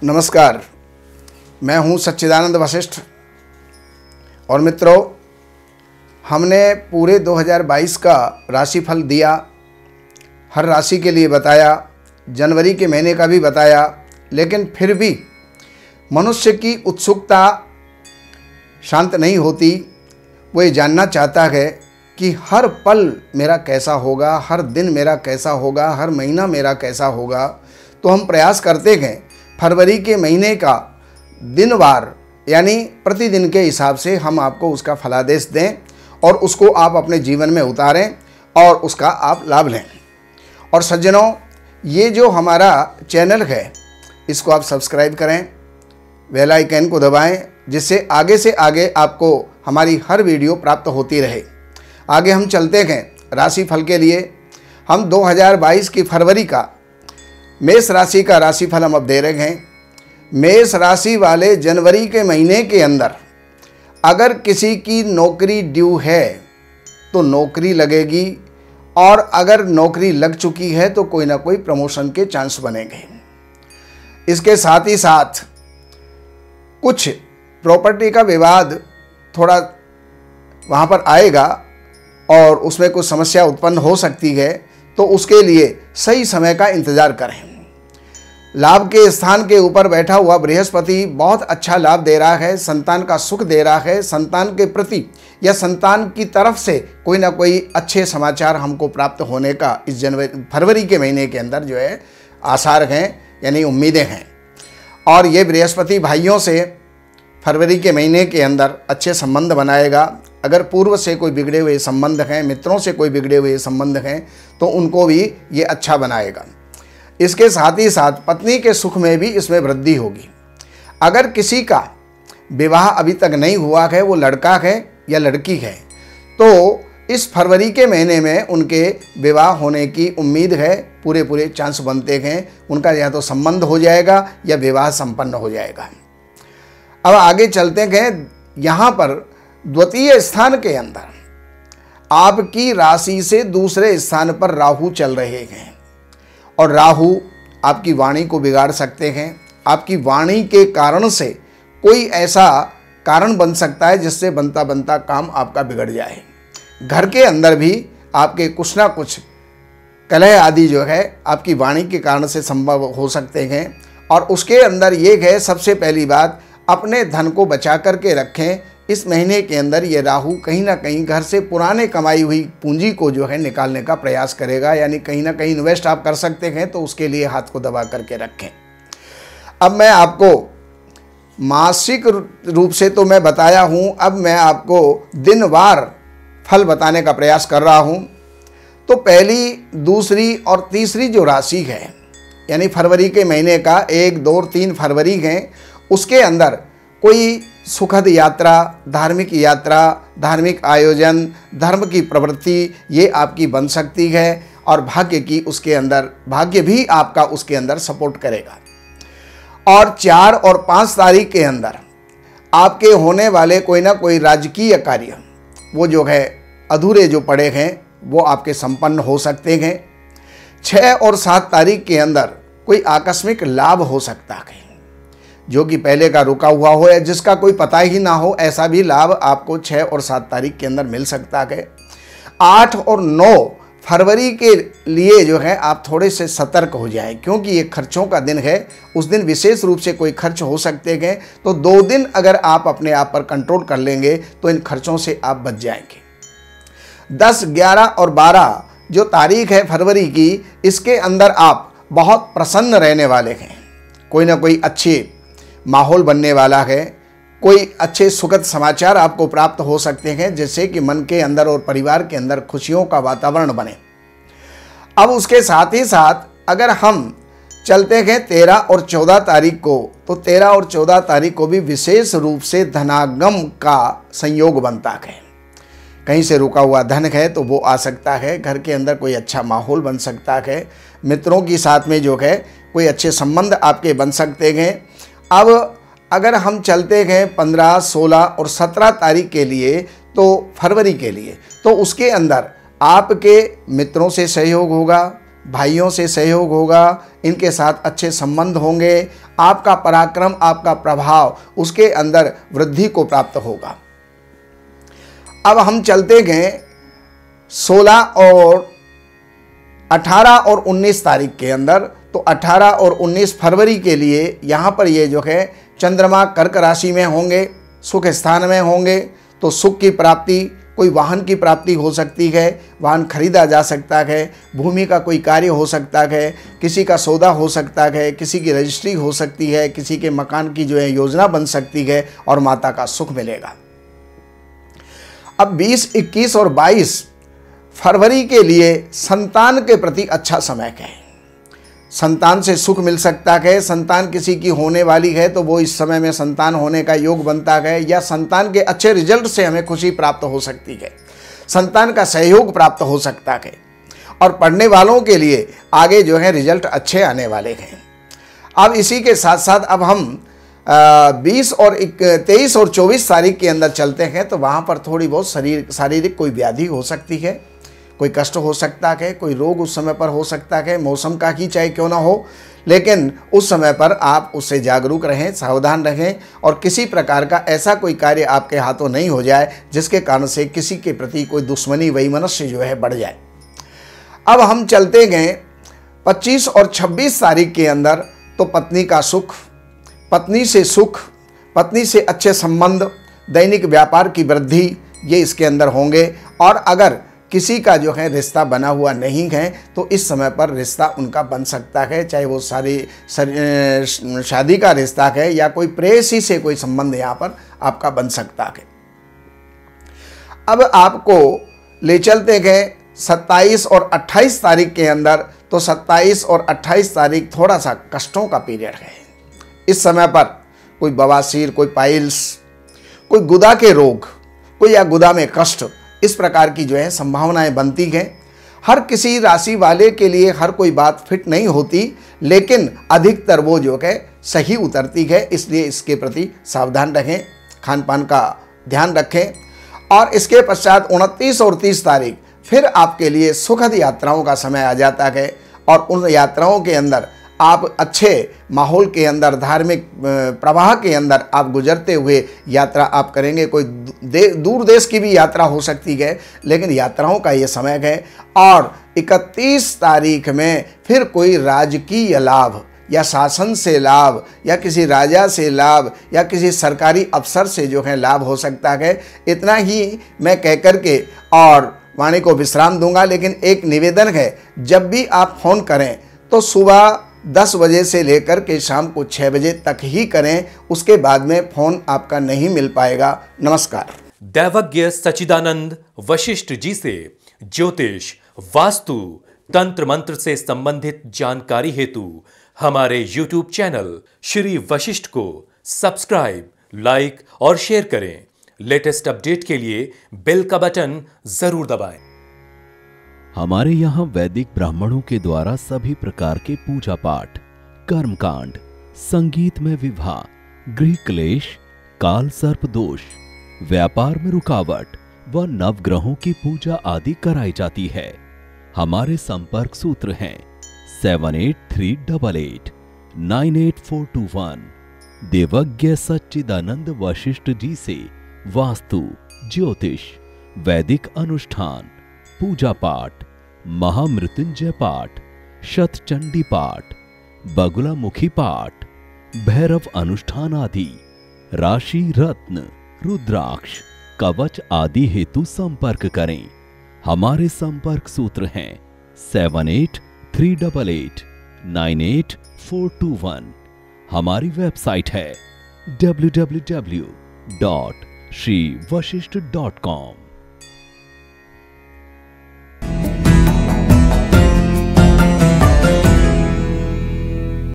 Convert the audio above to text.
नमस्कार, मैं हूं सच्चिदानंद वशिष्ठ। और मित्रों, हमने पूरे 2022 का राशिफल दिया, हर राशि के लिए बताया, जनवरी के महीने का भी बताया, लेकिन फिर भी मनुष्य की उत्सुकता शांत नहीं होती। वो ये जानना चाहता है कि हर पल मेरा कैसा होगा, हर दिन मेरा कैसा होगा, हर महीना मेरा कैसा होगा। तो हम प्रयास करते हैं फरवरी के महीने का दिनवार यानी प्रतिदिन के हिसाब से हम आपको उसका फलादेश दें और उसको आप अपने जीवन में उतारें और उसका आप लाभ लें। और सज्जनों, ये जो हमारा चैनल है इसको आप सब्सक्राइब करें, बेल आइकन को दबाएं, जिससे आगे से आगे आपको हमारी हर वीडियो प्राप्त होती रहे। आगे हम चलते हैं राशिफल के लिए। हम 2022 की फरवरी का मेष राशि का राशिफल हम अब दे रहे हैं। मेष राशि वाले जनवरी के महीने के अंदर अगर किसी की नौकरी ड्यू है तो नौकरी लगेगी, और अगर नौकरी लग चुकी है तो कोई ना कोई प्रमोशन के चांस बनेंगे। इसके साथ ही साथ कुछ प्रॉपर्टी का विवाद थोड़ा वहाँ पर आएगा और उसमें कुछ समस्या उत्पन्न हो सकती है, तो उसके लिए सही समय का इंतज़ार करें। लाभ के स्थान के ऊपर बैठा हुआ बृहस्पति बहुत अच्छा लाभ दे रहा है, संतान का सुख दे रहा है। संतान के प्रति या संतान की तरफ से कोई ना कोई अच्छे समाचार हमको प्राप्त होने का इस फरवरी के महीने के अंदर जो है आसार हैं, यानी उम्मीदें हैं। और ये बृहस्पति भाइयों से फरवरी के महीने के अंदर अच्छे संबंध बनाएगा। अगर पूर्व से कोई बिगड़े हुए संबंध हैं, मित्रों से कोई बिगड़े हुए संबंध हैं, तो उनको भी ये अच्छा बनाएगा। इसके साथ ही साथ पत्नी के सुख में भी इसमें वृद्धि होगी। अगर किसी का विवाह अभी तक नहीं हुआ है, वो लड़का है या लड़की है, तो इस फरवरी के महीने में उनके विवाह होने की उम्मीद है। पूरे चांस बनते हैं, उनका या तो संबंध हो जाएगा या विवाह संपन्न हो जाएगा। अब आगे चलते हैं। यहाँ पर द्वितीय स्थान के अंदर आपकी राशि से दूसरे स्थान पर राहु चल रहे हैं, और राहु आपकी वाणी को बिगाड़ सकते हैं। आपकी वाणी के कारण से कोई ऐसा कारण बन सकता है जिससे बनता बनता काम आपका बिगड़ जाए। घर के अंदर भी आपके कुछ ना कुछ कलह आदि जो है आपकी वाणी के कारण से संभव हो सकते हैं। और उसके अंदर ये है, सबसे पहली बात, अपने धन को बचा करके रखें। इस महीने के अंदर ये राहु कहीं ना कहीं घर से पुराने कमाई हुई पूंजी को जो है निकालने का प्रयास करेगा, यानी कहीं ना कहीं इन्वेस्ट आप कर सकते हैं, तो उसके लिए हाथ को दबा करके रखें। अब मैं आपको मासिक रूप से तो मैं बताया हूँ, अब मैं आपको दिनवार फल बताने का प्रयास कर रहा हूँ। तो पहली, दूसरी और तीसरी जो राशि है, यानी फरवरी के महीने का 1, 2, 3 फरवरी है, उसके अंदर कोई सुखद यात्रा, धार्मिक आयोजन, धर्म की प्रवृत्ति ये आपकी बन सकती है। और भाग्य की उसके अंदर, भाग्य भी आपका उसके अंदर सपोर्ट करेगा। और 4 और 5 तारीख के अंदर आपके होने वाले कोई ना कोई राजकीय कार्य, वो जो है अधूरे जो पड़े हैं, वो आपके संपन्न हो सकते हैं। 6 और 7 तारीख के अंदर कोई आकस्मिक लाभ हो सकता है, जो कि पहले का रुका हुआ हो या जिसका कोई पता ही ना हो, ऐसा भी लाभ आपको 6 और 7 तारीख के अंदर मिल सकता है। 8 और 9 फरवरी के लिए जो है आप थोड़े से सतर्क हो जाएं, क्योंकि ये खर्चों का दिन है। उस दिन विशेष रूप से कोई खर्च हो सकते हैं, तो 2 दिन अगर आप अपने आप पर कंट्रोल कर लेंगे तो इन खर्चों से आप बच जाएंगे। 10, 11 और 12 जो तारीख है फरवरी की, इसके अंदर आप बहुत प्रसन्न रहने वाले हैं। कोई ना कोई अच्छे माहौल बनने वाला है, कोई अच्छे सुखद समाचार आपको प्राप्त हो सकते हैं, जिससे कि मन के अंदर और परिवार के अंदर खुशियों का वातावरण बने। अब उसके साथ ही साथ अगर हम चलते हैं 13 और 14 तारीख को, तो 13 और 14 तारीख को भी विशेष रूप से धनागम का संयोग बनता है। कहीं से रुका हुआ धन है तो वो आ सकता है, घर के अंदर कोई अच्छा माहौल बन सकता है, मित्रों के साथ में जो है कोई अच्छे संबंध आपके बन सकते हैं। अब अगर हम चलते हैं 15, 16 और 17 तारीख के लिए, तो फरवरी के लिए, तो उसके अंदर आपके मित्रों से सहयोग होगा, भाइयों से सहयोग होगा, इनके साथ अच्छे संबंध होंगे, आपका पराक्रम, आपका प्रभाव उसके अंदर वृद्धि को प्राप्त होगा। अब हम चलते गए 16 और 18 और 19 तारीख के अंदर। तो 18 और 19 फरवरी के लिए यहाँ पर ये जो है चंद्रमा कर्क राशि में होंगे, सुख स्थान में होंगे। तो सुख की प्राप्ति, कोई वाहन की प्राप्ति हो सकती है, वाहन खरीदा जा सकता है, भूमि का कोई कार्य हो सकता है, किसी का सौदा हो सकता है, किसी की रजिस्ट्री हो सकती है, किसी के मकान की जो है योजना बन सकती है और माता का सुख मिलेगा। अब 20, 21 और 22 फरवरी के लिए संतान के प्रति अच्छा समय है। संतान से सुख मिल सकता है, संतान किसी की होने वाली है तो वो इस समय में संतान होने का योग बनता है, या संतान के अच्छे रिजल्ट से हमें खुशी प्राप्त हो सकती है, संतान का सहयोग प्राप्त हो सकता है। और पढ़ने वालों के लिए आगे जो है रिजल्ट अच्छे आने वाले हैं। अब इसी के साथ साथ अब हम 23 और 24 तारीख के अंदर चलते हैं। तो वहाँ पर थोड़ी बहुत शारीरिक कोई व्याधि हो सकती है, कोई कष्ट हो सकता है, कोई रोग उस समय पर हो सकता है, मौसम का ही चाहे क्यों ना हो, लेकिन उस समय पर आप उससे जागरूक रहें, सावधान रहें और किसी प्रकार का ऐसा कोई कार्य आपके हाथों नहीं हो जाए जिसके कारण से किसी के प्रति कोई दुश्मनी, वैमनस्य जो है बढ़ जाए। अब हम चलते गए 25 और 26 तारीख के अंदर। तो पत्नी का सुख, पत्नी से सुख, पत्नी से अच्छे संबंध, दैनिक व्यापार की वृद्धि, ये इसके अंदर होंगे। और अगर किसी का जो है रिश्ता बना हुआ नहीं है तो इस समय पर रिश्ता उनका बन सकता है, चाहे वो शादी का रिश्ता है या कोई प्रेयसी से कोई संबंध यहाँ पर आपका बन सकता है। अब आपको ले चलते गए 27 और 28 तारीख के अंदर। तो 27 और 28 तारीख थोड़ा सा कष्टों का पीरियड है। इस समय पर कोई बवासीर, कोई पाइल्स, कोई गुदा के रोग, कोई या गुदा में कष्ट, इस प्रकार की जो है संभावनाएं बनती हैं। हर किसी राशि वाले के लिए हर कोई बात फिट नहीं होती, लेकिन अधिकतर वो जो है सही उतरती है, इसलिए इसके प्रति सावधान रहें, खान पान का ध्यान रखें। और इसके पश्चात 29 और 30 तारीख फिर आपके लिए सुखद यात्राओं का समय आ जाता है। और उन यात्राओं के अंदर आप अच्छे माहौल के अंदर, धार्मिक प्रवाह के अंदर आप गुजरते हुए यात्रा आप करेंगे। कोई दूर देश की भी यात्रा हो सकती है, लेकिन यात्राओं का ये समय है। और 31 तारीख में फिर कोई राजकीय लाभ या शासन से लाभ या किसी राजा से लाभ या किसी सरकारी अफसर से जो है लाभ हो सकता है। इतना ही मैं कह कर के और वाणी को विश्राम दूंगा। लेकिन एक निवेदन है, जब भी आप फ़ोन करें तो सुबह 10 बजे से लेकर के शाम को 6 बजे तक ही करें, उसके बाद में फ़ोन आपका नहीं मिल पाएगा। नमस्कार। दैवज्ञ सच्चिदानंद वशिष्ठ जी से ज्योतिष, वास्तु, तंत्र मंत्र से संबंधित जानकारी हेतु हमारे YouTube चैनल श्री वशिष्ठ को सब्सक्राइब, लाइक और शेयर करें। लेटेस्ट अपडेट के लिए बेल का बटन जरूर दबाएं। हमारे यहाँ वैदिक ब्राह्मणों के द्वारा सभी प्रकार के पूजा पाठ, कर्मकांड, संगीत में विवाह, गृह क्लेश, काल सर्प दोष, व्यापार में रुकावट व नवग्रहों की पूजा आदि कराई जाती है। हमारे संपर्क सूत्र हैं 7838898421। देवज्ञ सच्चिदानंद वशिष्ठ जी से वास्तु, ज्योतिष, वैदिक अनुष्ठान, पूजा पाठ, महामृत्युंजय पाठ, शतचंडी पाठ, बगुलामुखी पाठ, भैरव अनुष्ठान आदि, राशि रत्न, रुद्राक्ष, कवच आदि हेतु संपर्क करें। हमारे संपर्क सूत्र हैं 7838898421। हमारी वेबसाइट है www.shrivashishth.com।